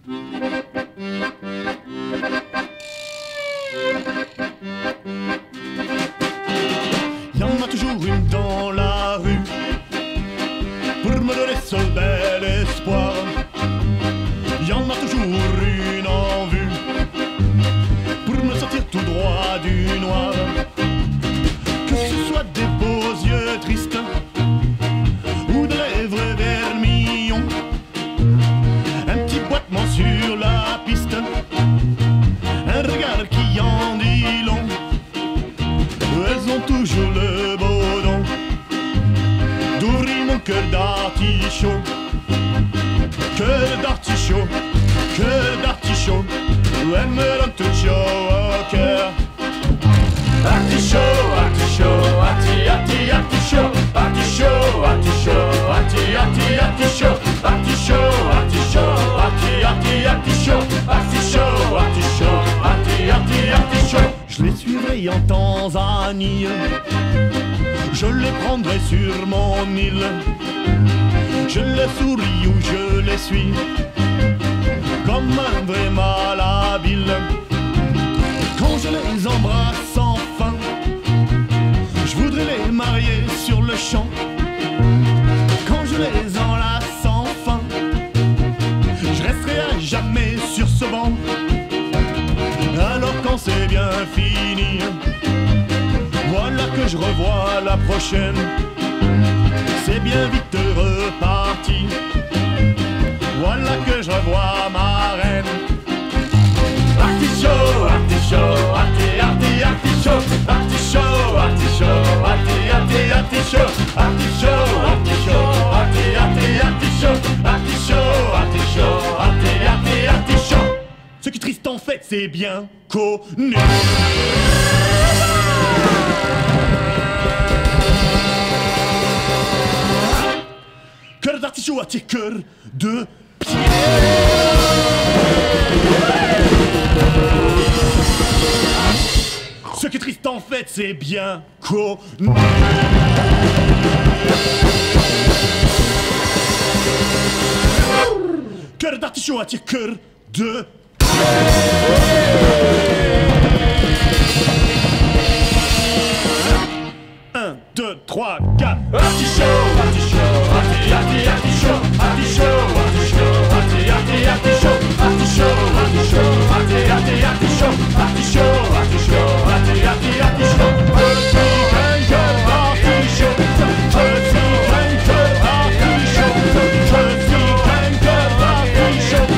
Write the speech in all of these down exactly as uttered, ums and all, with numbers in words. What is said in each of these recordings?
Y en a toujours une dans la rue pour me donner ce bel espoir. Y en a toujours une en vue pour me sortir tout droit du noir. Que ce soit des beaux yeux tristes ou de lèvres vermillons, un petit boitement sur la piste, un regard qui en dit long. Elles ont toujours le beau don d'ouvrir mon cœur d'artichaut. Cœur d'artichaut, cœur d'artichaut, elles me donnent tout chaud au cœur. Artichaut, artichaut, arti, arti, artichaut, artichaut, artichaut, arti, arti, artichaut, artichaut, artichaut, arti, arti, artichaut, artichaut, artichaut, arti, arti, artichaut. Je les suivrai en Tanzanie, je les prendrai sur mon île, je les souris ou je les suis, comme un vrai malhabile. Quand je les embrasse enfin, je voudrais les marier sur le champ. Quand je les enlace enfin, je resterai à jamais sur ce banc. Alors quand c'est bien fini, voilà que je revois la prochaine. C'est bien vite reparti, voilà que je revois ma reine. Artichaut, artichaut, arti, arti, artichaut, artichaut, artichaut, arti, arti, artichaut, artichaut, artichaut, arti, arti, artichaut, artichaut, artichaut, arti, arti, artichaut. Ce qui est triste en fait, c'est bien connu. Cœur d'artichaut à tes cœurs de pied. Ce qui est triste en fait, c'est bien connu. Cœur d'artichaut à tes cœurs de pied. Un, deux, trois, quatre. Artichaut, artichaut, arti, arti, artichaut, artichaut, artichaut, arti, arti, artichaut, artichaut, artichaut, arti, arti, artichaut, artichaut, artichaut, arti, arti, artichaut. Petit cœur artichaut, petit cœur artichaut, petit cœur artichaut,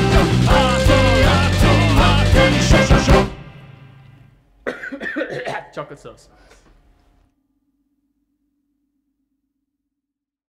arti, arti, artichaut. Chocolate sauce.